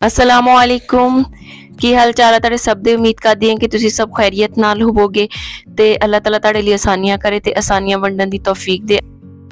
असलामुअलैकुम। की हाल चाल है तुहाडे सब दे। उम्मीद करदी हां कि तुसीं सब खैरियत नाल होवोगे ते अल्लाह ताला तुहाडे लई आसानियां करे ते आसानियां वंडण दी तौफीक दे।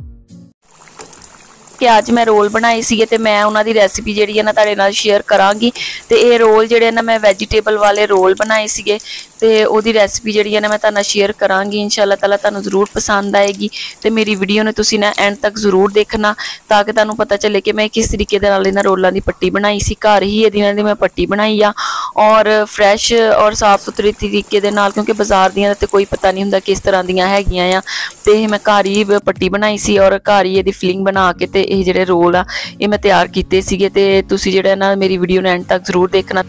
कि अज मैं रोल बनाए सीगे ते मैं उन्हां दी रैसिपी जिहड़ी है ना तुहाडे नाल शेयर करांगी। ते ये रोल जिहड़े ना मैं वैजीटेबल वाले रोल बनाए सीगे ते ओहदी रैसिपी जिहड़ी है ना मैं तुहाडे नाल शेयर करांगी। इंशाअल्लाह ताला तुहानूं जरूर पसंद आएगी ते मेरी वीडियो ने तुसीं ना एंड तक जरूर देखना ताकि तुहानूं पता चले कि मैं किस तरीके दे नाल इन्हां रोलां दी पट्टी बनाई सी। घर ही इहदी दी मैं पट्टी बनाई आ और फ्रैश और साफ सुथरे तरीके दे नाल, क्योंकि बाजार दियां ते कोई पता नहीं हुंदा किस तरह दियां हैगियां आ। ते मैं घर ही पट्टी बनाई सी और घर ही इहदी फिलिंग बना के ते ਇਹ ਜਿਹੜੇ ਰੋਲ ਆ ਇਹ ਮੈਂ ਤਿਆਰ ਕੀਤੇ ਸੀਗੇ ਤੇ ਤੁਸੀਂ ਜਿਹੜਾ ਨਾ ਮੇਰੀ ਵੀਡੀਓ ਨੂੰ ਐਂਡ ਤੱਕ ਜ਼ਰੂਰ ਦੇਖਣਾ।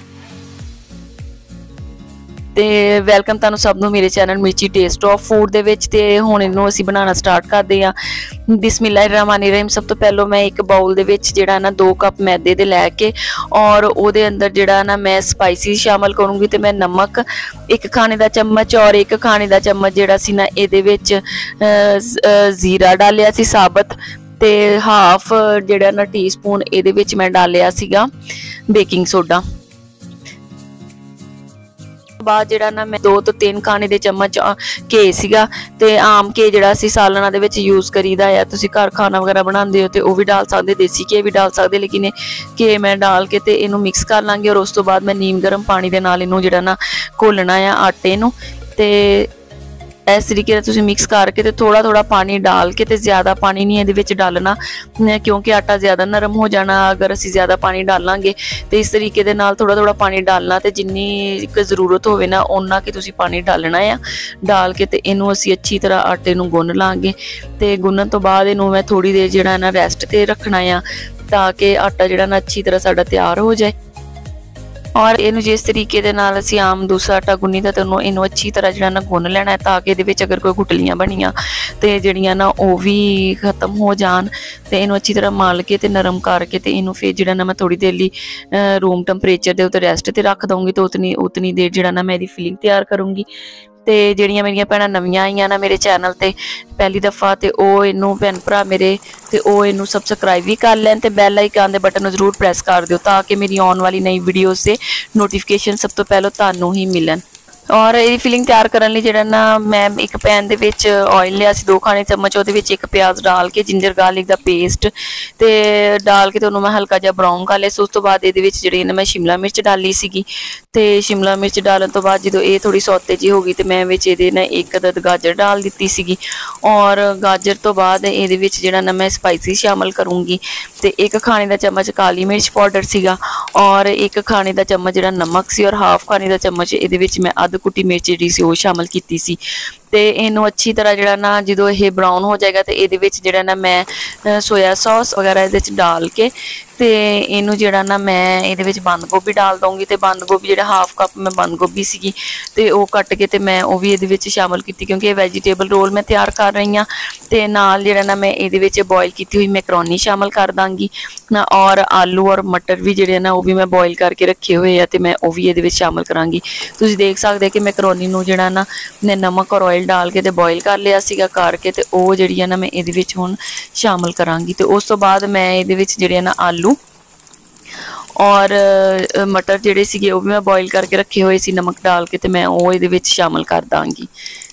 ਤੇ ਵੈਲਕਮ ਤੁਹਾਨੂੰ ਸਭ ਨੂੰ ਮੇਰੇ channel Mirchi taste of food ਦੇ ਵਿੱਚ। ਤੇ ਹੁਣ ਇਹਨੂੰ ਅਸੀਂ ਬਣਾਉਣਾ ਸਟਾਰਟ ਕਰਦੇ ਹਾਂ। ਬਿਸਮਿਲ੍ਲਾਹਿਰਰਹਿਮਾਨਿਰਰਹੀਮ। ਸਭ ਤੋਂ ਪਹਿਲਾਂ ਮੈਂ ਇੱਕ ਬਾਉਲ ਦੇ ਵਿੱਚ ਜਿਹੜਾ ਨਾ 2 ਕੱਪ ਮੈਦੇ ਦੇ ਲੈ ਕੇ ਔਰ ਉਹਦੇ ਅੰਦਰ ਜਿਹੜਾ ਨਾ ਮੈਂ ਸਪਾਈਸੀ ਸ਼ਾਮਲ ਕਰੂੰਗੀ। ਤੇ ਮੈਂ ਨਮਕ 1 ਖਾਣੇ ਦਾ ਚਮਚ ਔਰ 1 ਖਾਣੇ ਦਾ ਚਮਚ ਜਿਹੜਾ ਸੀ ਨਾ ਇਹਦੇ ਵਿੱਚ ਜ਼ੀਰਾ ਡਾਲਿਆ ਸੀ ਸਾਬਤ ਤੇ ਹਾਫ ਜਿਹੜਾ ਨਾ टीस्पून ਇਹਦੇ ਵਿੱਚ मैं डालिया ਸੀਗਾ बेकिंग सोडा। बाद ਜਿਹੜਾ ਨਾ मैं 2 ਤੋਂ 3 ਖਾਣੇ ਦੇ ਚਮਚ ਘੇ ਸੀਗਾ ਤੇ ਆਮ ਘੇ ਜਿਹੜਾ ਅਸੀਂ ਸਾਲਨਾਂ ਦੇ ਵਿੱਚ ਯੂਜ਼ ਕਰੀਦਾ ਆ। ਤੁਸੀਂ ਘਰ ਖਾਣਾ ਵਗੈਰਾ ਬਣਾਉਂਦੇ ਹੋ ਤੇ ਉਹ ਵੀ ਡਾਲ ਸਕਦੇ, ਦੇਸੀ ਘੇ ਵੀ ਡਾਲ ਸਕਦੇ, ਲੇਕਿਨ ਘੇ ਮੈਂ ਡਾਲ ਕੇ ਤੇ ਇਹਨੂੰ ਮਿਕਸ ਕਰ ਲਾਂਗੇ। ਔਰ ਉਸ ਤੋਂ ਬਾਅਦ ਮੈਂ ਨੀਮ ਗਰਮ ਪਾਣੀ ਦੇ ਨਾਲ ਇਹਨੂੰ ਜਿਹੜਾ ਨਾ ਘੋਲਣਾ ਆ ਆਟੇ ਨੂੰ। ਤੇ इस तरीके से तुसीं मिक्स करके ते थोड़ा थोड़ा पानी डाल के ते ज़्यादा पानी नहीं इहदे विच डालना क्योंकि आटा ज़्यादा नरम हो जाना अगर असीं ज़्यादा पानी डालांगे। तो इस तरीके दे नाल थोड़ा थोड़ा पानी डालना ते जिन्नी ज़रूरत होवे ना उन्ना कि तुसीं पानी डालना है। डाल के ते इहनूं असीं अच्छी तरह आटे नूं गुन्न लांगे। ते गुन्नण तो बाद इहनूं मैं थोड़ी देर जिहड़ा ना रैस्ट ते रखना है ताकि आटा जिहड़ा ना अच्छी तरह साडा तैयार हो जाए। और इनू जिस तरीके दे नाल असीं आम दूसरा आटा गुन्नी दा ते इनू अच्छी तरह जिहड़ा ना गुन्न लैना है ताकि इहदे विच अगर कोई गुटलियां बनियां ते जिहड़ियां ना वो भी खत्म हो जान। ते इनू अच्छी तरह मल के ते नरम करके ते इनू फिर जिहड़ा ना मैं थोड़ी देर लई रूम टैंपरेचर दे उत्ते रैस्ट ते रख दूँगी। तो उतनी देर जिहड़ा ना मैं इहदी फिलिंग तैयार करूँगी। ते जिहड़ियां मेरियां भैणां नवीं आईयां ना मेरे चैनल ते पहली दफ़ा ते ओह इनू भैन भरा मेरे ते ओह इनू सबसक्राइब भी कर लैन ते बैल आइकन दे बटन जरूर प्रेस कर दिओ ताकि मेरी आने वाली नई वीडियोज़ से नोटिफिकेशन सब तो पहले तुहानूं ही मिलन। और ये फिलिंग तैयार करने लई जिहड़ा ना मैं एक पैन दे विच ऑयल लिया सी 2 खाने चम्मच, उहदे विच 1 प्याज डाल के जिंजर गार्लिक दा पेस्ट ते डाल के ते उहनूं मैं हल्का जिहा ब्राउन कर लिया। उस तो बाद इहदे विच जिहड़ी मैं शिमला मिर्च डाली सीगी ते शिमला मिर्च डालण तो बाद जदों ये थोड़ी सौते जी हो गई तो मैं विच इहदे ना 1 अदद गाजर डाल दित्ती सीगी। और गाजर तो बाद इहदे विच जिहड़ा ना मैं स्पाइसी शामिल करूँगी। ते 1 खाने दा चम्मच काली मिर्च पाउडर सीगा और 1 खाने दा चम्मच जिहड़ा नमक सी और हाफ खाने दा चम्मच इहदे विच मैं अद्ध कुटी मिर्च जी सी वो शामिल की सी। तो इनू अच्छी तरह जिहड़ा ना जो ये ब्राउन हो जाएगा तो ये जिहड़ा ना मैं सोया सॉस वगैरह इहदे च डाल के तो इनू जिहड़ा ना मैं ये बंद गोभी डाल दूँगी। तो बंद गोभी जिहड़ा हाफ कप मैं बंद गोभी सीगी तो वो कट के तो मैं वो भी ये शामिल की क्योंकि ये वैजीटेबल रोल मैं तैयार कर रही हाँ। तो नाल जिहड़ा ना मैं ये बॉयल की हुई मैकरोनी शामिल कर दाँगी और आलू और मटर भी जिहड़े ना वो भी मैं बॉयल करके रखे हुए हैं तो मैं वो भी ये शामिल कराँगी। तुसीं देख सकते कि मैकरोनी नूं जिहड़ा ना मैं नमक और ऑयल डाल के तो बॉयल कर लिया सीगा करके तो वो जिहड़ी है ना मैं ये हुण शामिल कराँगी। तो उस तो बाद मैं ये जिहड़े ना आलू और मटर जिहड़े सीगे वो भी मैं बॉयल करके रखे हुए सी नमक डाल के तो मैं वो ये शामिल कर दाँगी।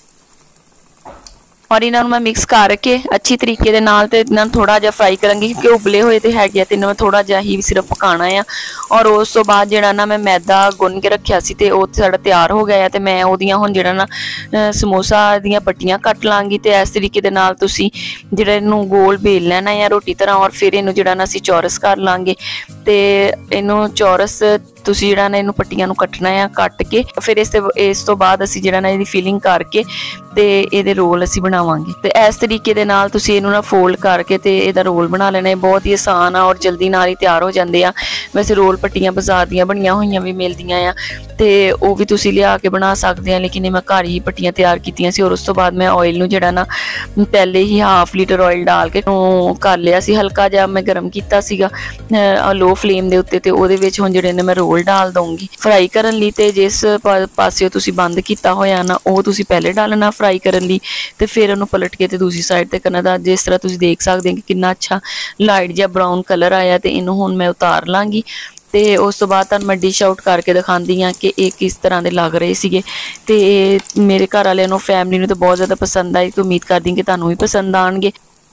और इन्हों मैं मिक्स करके अच्छी तरीके दे नाल ते इन्हां थोड़ा जिहा फ्राई करांगी क्योंकि उबले हुए तो हैगे तो इन्हों थोड़ा जिहा ही सिर्फ पकाना है। और उस तो बाद जिहड़ा ना मैं मैदा गुन के रखिया सी ते ओह साडा तैयार हो गया तो मैं ओहदियां हुण जिहड़ा ना समोसा दियां पट्टियां कट लांगी। तो इस तरीके दे नाल तुसीं जिहड़ा इहनूं गोल बेल लैना है रोटी तरह और फिर इहनूं जिहड़ा ना असीं चौरस कर लांगे। तो इहनूं चौरस तुसीं जिहड़ा ना इहनूं पट्टियां नूं कटना है कट के फिर इस तो बाद असीं जिहड़ा ना इहदी फिलिंग करके तो ये रोल असीं बनावांगे। तो इस तरीके दे नाल तुसीं इहनूं ना फोल्ड करके तो इहदा रोल बना लेना है। बहुत ही आसान आ और जल्दी नाल ही तैयार हो जाते हैं। वैसे रोल पट्टियां बाजार दियां बनियां होईयां भी मिलदियां आ तो वो भी तुसीं लिया के बना सकते हैं, लेकिन मैं घर ही पट्टियां तैयार कीतियां सी। और उस तो बाद मैं ऑयल नूं जिहड़ा ना पहले ही हाफ लीटर ऑयल डाल के कर लिया सी, हल्का जिहा मैं गर्म कीता सीगा लो फ्लेम दे उत्ते। ते ओहदे विच हुण जिहड़े ने मैं रोल डाल दूँगी फ्राई करन लई। ते जिस पासे तुसीं बंद कीता होया ना वो तुसीं पहले डालना फ्राई करन लई ते फिर उन्होंने पलट के दूसरी साइड ते करना। जिस तरह तुसीं देख सकते हैं कि कितना अच्छा लाइट जिहा ब्राउन कलर आया तो इनू हुण मैं उतार लाँगी। ਤੇ ਉਸ ਤੋਂ ਬਾਅਦ ਤੁਹਾਨੂੰ ਮੈਂ ਡਿਸ਼ ਆਊਟ ਕਰਕੇ ਦਿਖਾਉਂਦੀ ਹਾਂ ਕਿ ਇਹ ਕਿਸ ਤਰ੍ਹਾਂ ਦੇ ਲੱਗ ਰਹੇ ਸੀਗੇ। ਤੇ ਮੇਰੇ ਘਰ ਵਾਲਿਆਂ ਨੂੰ, ਫੈਮਿਲੀ ਨੂੰ ਤਾਂ ਬਹੁਤ ਜ਼ਿਆਦਾ ਪਸੰਦ ਆਈ ਤੇ ਉਮੀਦ ਕਰਦੀ ਹਾਂ ਕਿ ਤੁਹਾਨੂੰ ਵੀ ਪਸੰਦ ਆਉਣਗੇ।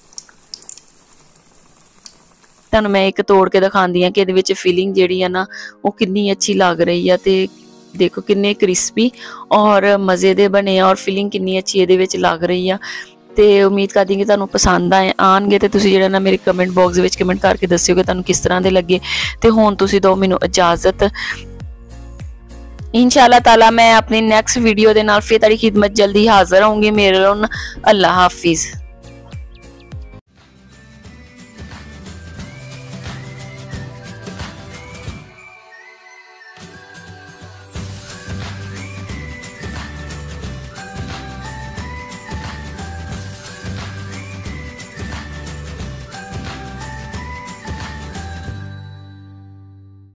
ਤੁਹਾਨੂੰ ਮੈਂ ਇੱਕ ਤੋੜ ਕੇ ਦਿਖਾਉਂਦੀ ਹਾਂ ਕਿ ਇਹਦੇ ਵਿੱਚ ਫੀਲਿੰਗ ਜਿਹੜੀ ਆ ਨਾ ਉਹ ਕਿੰਨੀ ਅੱਛੀ ਲੱਗ ਰਹੀ ਆ। ਤੇ ਦੇਖੋ ਕਿੰਨੇ ਕ੍ਰਿਸਪੀ ਔਰ ਮਜ਼ੇ ਦੇ ਬਣੇ ਆ, ਔਰ ਫੀਲਿੰਗ ਕਿੰਨੀ ਅੱਛੀ ਇਹਦੇ ਵਿੱਚ ਲੱਗ ਰਹੀ ਆ। ਤੇ ਉਮੀਦ ਕਰਦੀ ਹਾਂ ਕਿ ਤੁਹਾਨੂੰ ਪਸੰਦ ਆਉਣਗੇ। ਤੇ ਤੁਸੀਂ ਜਿਹੜਾ ਨਾ ਮੇਰੇ ਕਮੈਂਟ ਬਾਕਸ ਵਿੱਚ ਕਮੈਂਟ ਕਰਕੇ ਦੱਸਿਓ ਕਿ ਤੁਹਾਨੂੰ ਕਿਸ ਤਰ੍ਹਾਂ ਦੇ ਲੱਗੇ। ਤੇ ਹੁਣ ਤੁਸੀਂ ਦਿਓ ਮੈਨੂੰ ਇਜਾਜ਼ਤ। इंशाअल्लाह ताला मैं अपनी नेक्स्ट वीडियो दे नाल फिर तुहाडी खिदमत जल्दी हाज़र होंगी। मेरे अल्लाह हाफिज़।